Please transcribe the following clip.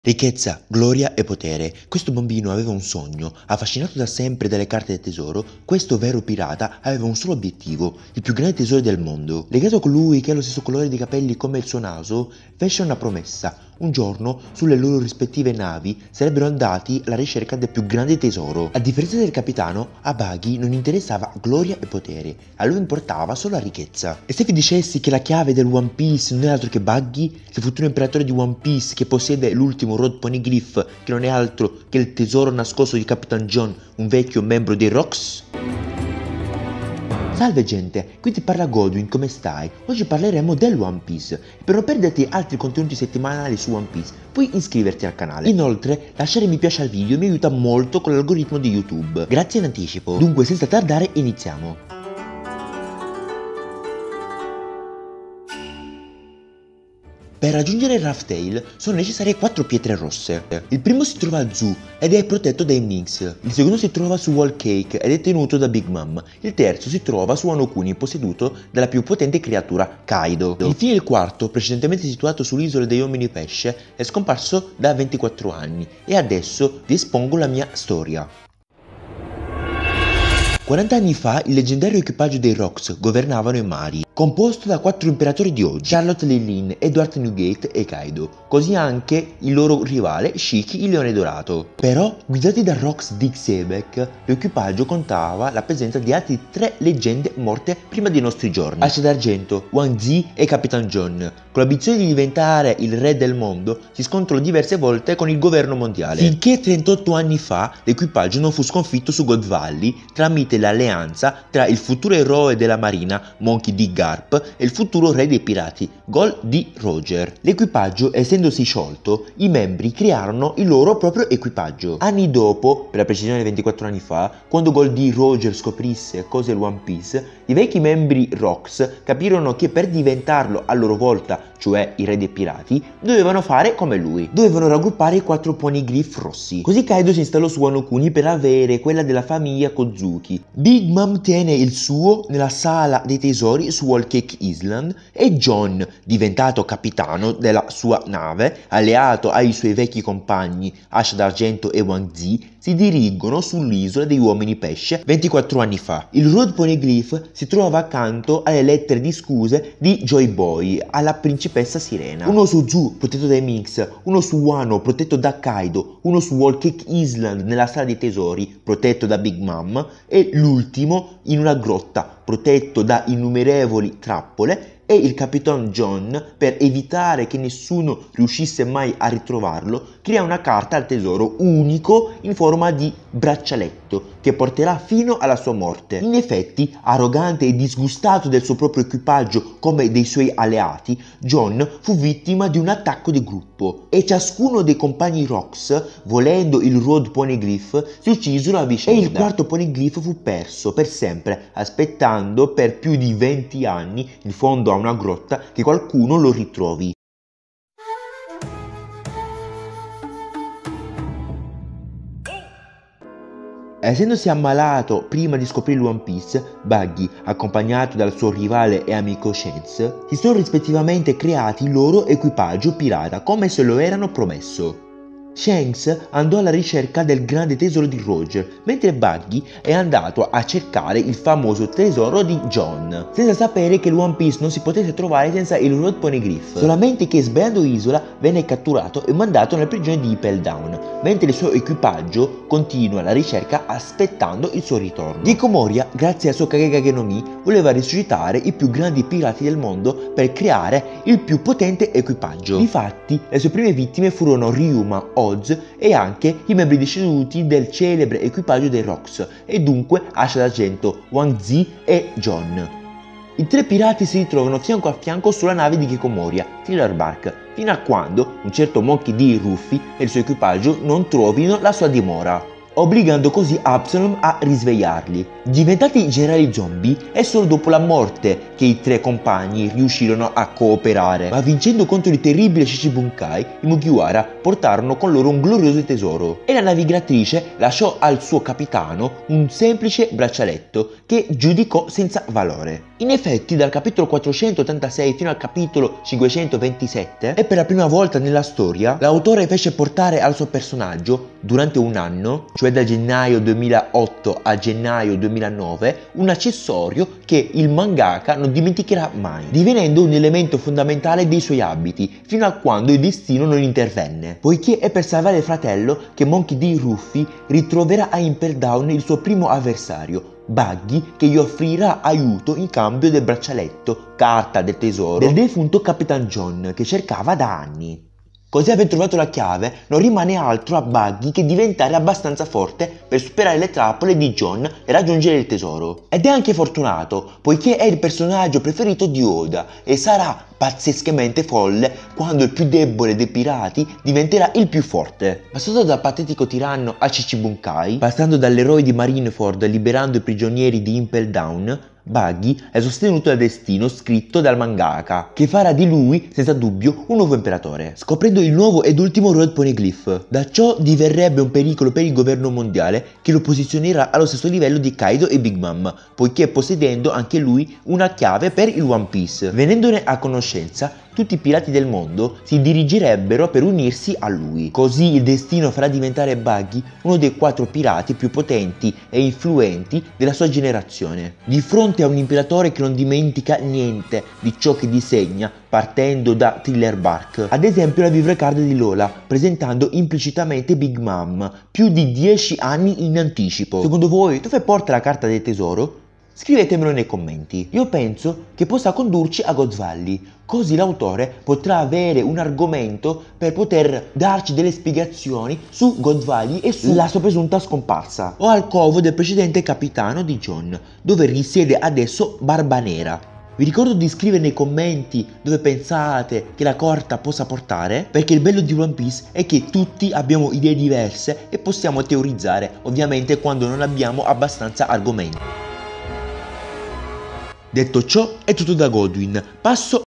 Ricchezza, gloria e potere. Questo bambino aveva un sogno. Affascinato da sempre dalle carte del tesoro, questo vero pirata aveva un solo obiettivo, il più grande tesoro del mondo. Legato a colui che ha lo stesso colore di capelli come il suo naso, fece una promessa. Un giorno, sulle loro rispettive navi, sarebbero andati alla ricerca del più grande tesoro. A differenza del capitano, a Buggy non interessava gloria e potere, a lui importava solo la ricchezza. E se vi dicessi che la chiave del One Piece non è altro che Buggy, il futuro imperatore di One Piece che possiede l'ultimo Road Poneglyph, che non è altro che il tesoro nascosto di Capitan John, un vecchio membro dei Rocks? Salve gente, qui ti parla Godwin, come stai? Oggi parleremo del One Piece. E per non perderti altri contenuti settimanali su One Piece, puoi iscriverti al canale. Inoltre, lasciare mi piace al video mi aiuta molto con l'algoritmo di YouTube. Grazie in anticipo. Dunque, senza tardare, iniziamo. Per raggiungere Rough Tail sono necessarie 4 pietre rosse. Il primo si trova a Zoo ed è protetto dai Minx. Il secondo si trova su Whole Cake ed è tenuto da Big Mom. Il terzo si trova su Wano Kuni, posseduto dalla più potente creatura, Kaido. Infine il quarto, precedentemente situato sull'isola degli uomini pesce, è scomparso da 24 anni e adesso vi espongo la mia storia. 40 anni fa il leggendario equipaggio dei Rocks governavano i mari, composto da 4 imperatori di oggi, Charlotte Lilin, Edward Newgate e Kaido, così anche il loro rivale Shiki il Leone Dorato. Però, guidati da Rocks Dick Sebeck, l'equipaggio contava la presenza di altre 3 leggende morte prima dei nostri giorni, Ascia d'Argento, Wang Zi e Capitan John. Con l'ambizione di diventare il re del mondo, si scontrò diverse volte con il governo mondiale, finché 38 anni fa l'equipaggio non fu sconfitto su God Valley tramite l'alleanza tra il futuro eroe della marina, Monkey D. Garp, e il futuro re dei pirati, Gold D. Roger. L'equipaggio essendosi sciolto, i membri crearono il loro proprio equipaggio. Anni dopo, per la precisione 24 anni fa, quando Gold D. Roger scoprisse cos'è il One Piece, i vecchi membri Rocks capirono che per diventarlo a loro volta, cioè i re dei pirati, dovevano fare come lui. Dovevano raggruppare i 4 poneglyph rossi. Così Kaido si installò su Wano Kuni per avere quella della famiglia Kozuki. Big Mom tiene il suo nella sala dei tesori su Whole Cake Island e John, diventato capitano della sua nave, alleato ai suoi vecchi compagni Ascia d'Argento e Wang Zi, si dirigono sull'isola degli uomini pesce 24 anni fa. Il Road Poneglyph si trova accanto alle lettere di scuse di Joy Boy alla principessa Sirena. Uno su Zoo, protetto dai Minx, uno su Wano, protetto da Kaido, uno su Whole Cake Island nella sala dei tesori, protetto da Big Mom, e l'ultimo in una grotta, protetto da innumerevoli trappole, e il Capitan John, per evitare che nessuno riuscisse mai a ritrovarlo, crea una carta al tesoro unico in forma di braccialetto che porterà fino alla sua morte. In effetti, arrogante e disgustato del suo proprio equipaggio come dei suoi alleati, John fu vittima di un attacco di gruppo e ciascuno dei compagni Rocks, volendo il Road Poneglyph, si uccisero a vicenda. E il quarto Poneglyph fu perso per sempre, aspettando per più di 20 anni in fondo a una grotta che qualcuno lo ritrovi. Essendosi ammalato prima di scoprire One Piece, Buggy, accompagnato dal suo rivale e amico Shanks, si sono rispettivamente creati il loro equipaggio pirata come se lo erano promesso. Shanks andò alla ricerca del grande tesoro di Roger, mentre Buggy è andato a cercare il famoso tesoro di John, senza sapere che il One Piece non si potesse trovare senza il Road Poneglyph, solamente che sbagliando isola venne catturato e mandato nella prigione di Impel Down, mentre il suo equipaggio continua la ricerca aspettando il suo ritorno. Gecko Moria, grazie al suo Kagekage no Mi, voleva risuscitare i più grandi pirati del mondo per creare il più potente equipaggio. Difatti, le sue prime vittime furono Ryuma, Oz e anche i membri deceduti del celebre equipaggio dei Rocks, e dunque Ascia d'Argento, Wang Zi e John. I 3 pirati si ritrovano fianco a fianco sulla nave di Gecko Moria, Thriller Bark, fino a quando un certo Monkey D. Ruffy e il suo equipaggio non trovino la sua dimora, obbligando così Absalom a risvegliarli. Diventati generali zombie, è solo dopo la morte che i 3 compagni riuscirono a cooperare, ma vincendo contro il terribile Shichibukai, i Mugiwara portarono con loro un glorioso tesoro e la navigatrice lasciò al suo capitano un semplice braccialetto che giudicò senza valore. In effetti, dal capitolo 486 fino al capitolo 527, e per la prima volta nella storia, l'autore fece portare al suo personaggio, durante un anno, cioè da gennaio 2008 a gennaio 2009, un accessorio che il mangaka non dimenticherà mai, divenendo un elemento fondamentale dei suoi abiti, fino a quando il destino non intervenne, poiché è per salvare il fratello che Monkey D. Luffy ritroverà a Impel Down il suo primo avversario, Buggy, che gli offrirà aiuto in cambio del braccialetto, carta del tesoro, del defunto Capitan John che cercava da anni. Così, aver trovato la chiave, non rimane altro a Buggy che diventare abbastanza forte per superare le trappole di John e raggiungere il tesoro. Ed è anche fortunato, poiché è il personaggio preferito di Oda e sarà pazzescamente folle quando il più debole dei pirati diventerà il più forte. Passato dal patetico tiranno a Chichibunkai, passando dall'eroe di Marineford liberando i prigionieri di Impel Down, Buggy è sostenuto dal destino scritto dal mangaka, che farà di lui senza dubbio un nuovo imperatore, scoprendo il nuovo ed ultimo Road Poneglyph. Da ciò diverrebbe un pericolo per il governo mondiale, che lo posizionerà allo stesso livello di Kaido e Big Mom, poiché possedendo anche lui una chiave per il One Piece. Venendone a conoscenza, tutti i pirati del mondo si dirigerebbero per unirsi a lui. Così il destino farà diventare Buggy uno dei 4 pirati più potenti e influenti della sua generazione. Di fronte a un imperatore che non dimentica niente di ciò che disegna, partendo da Thriller Bark. Ad esempio la Vivre Card di Lola, presentando implicitamente Big Mom, più di 10 anni in anticipo. Secondo voi, dove porta la carta del tesoro? Scrivetemelo nei commenti. Io penso che possa condurci a God's Valley, così l'autore potrà avere un argomento per poter darci delle spiegazioni su God's Valley e sulla sua presunta scomparsa, o al covo del precedente capitano di John, dove risiede adesso Barba Nera. Vi ricordo di scrivere nei commenti dove pensate che la carta possa portare, perché il bello di One Piece è che tutti abbiamo idee diverse e possiamo teorizzare, ovviamente quando non abbiamo abbastanza argomenti. Detto ciò, è tutto da Godwin. Passo